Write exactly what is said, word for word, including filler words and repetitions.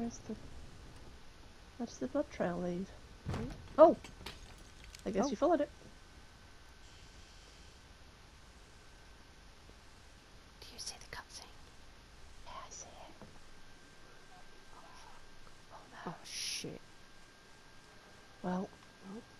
Where's the... Where does the blood trail lead? Oh! I guess Oh. you followed it. Do you see the cutscene? Yeah, I see it. Oh, fuck. Oh, no. Oh, shit. Well, Oh.